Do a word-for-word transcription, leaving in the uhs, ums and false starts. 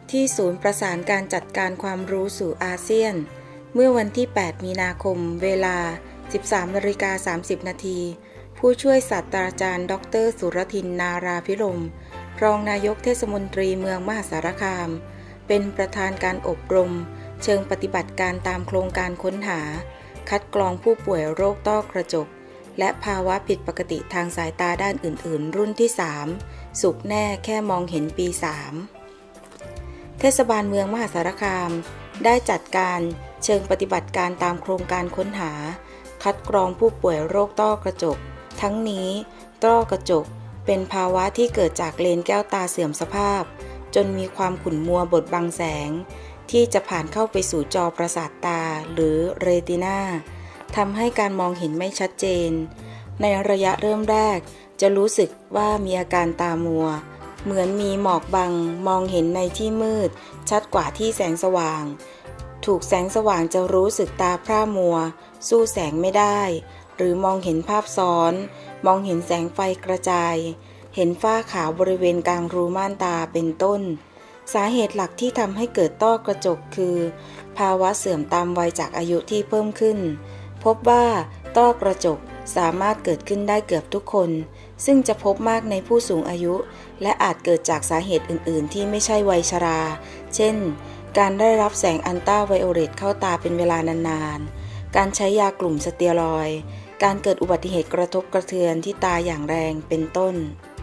ที่ศูนย์ประสานการจัดการความรู้สู่อาเซียนเมื่อวันที่ แปด มีนาคม เวลา สิบสามนาฬิกาสามสิบ นาทีผู้ช่วยศาสตราจารย์ดรสุรทินนาราภิรมย์รองนายกเทศมนตรีเมืองมหาสารคามเป็นประธานการอบรมเชิงปฏิบัติการตามโครงการค้นหาคัดกรองผู้ป่วยโรคต้อกระจกและภาวะผิดปกติทางสายตาด้านอื่นๆรุ่นที่สามสุขแน่แค่มองเห็นปีสามเทศบาลเมืองมหาสารคามได้จัดการเชิงปฏิบัติการตามโครงการค้นหาคัดกรองผู้ป่วยโรคต้อกระจกทั้งนี้ต้อกระจกเป็นภาวะที่เกิดจากเลนส์แก้วตาเสื่อมสภาพจนมีความขุ่นมัวบดบังแสงที่จะผ่านเข้าไปสู่จอประสาทตาหรือเรตินาทำให้การมองเห็นไม่ชัดเจนในระยะเริ่มแรกจะรู้สึกว่ามีอาการตามัวเหมือนมีหมอกบังมองเห็นในที่มืดชัดกว่าที่แสงสว่างถูกแสงสว่างจะรู้สึกตาพร่ามัวสู้แสงไม่ได้หรือมองเห็นภาพซ้อนมองเห็นแสงไฟกระจายเห็นฝ้าขาวบริเวณกลางรูม่านตาเป็นต้นสาเหตุหลักที่ทำให้เกิดต้อกระจกคือภาวะเสื่อมตามวัยจากอายุที่เพิ่มขึ้นพบว่าต้อกระจกสามารถเกิดขึ้นได้เกือบทุกคนซึ่งจะพบมากในผู้สูงอายุและอาจเกิดจากสาเหตุอื่นๆที่ไม่ใช่วัยชราเช่นการได้รับแสงอัลตราไวโอเลตเข้าตาเป็นเวลานานๆการใช้ยากลุ่มสเตียรอยด์การเกิดอุบัติเหตุกระทบกระเทือนที่ตาอย่างแรงเป็นต้น